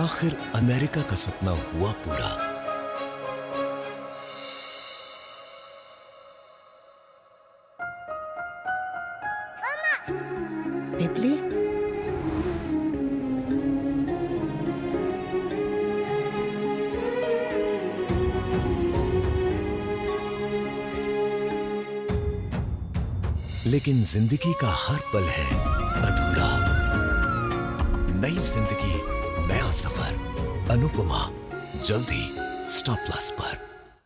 आखिर अमेरिका का सपना हुआ पूरा। पिपली, लेकिन जिंदगी का हर पल है अधूरा। नई जिंदगी, नया सफर। अनुपमा, जल्द ही स्टार प्लस पर।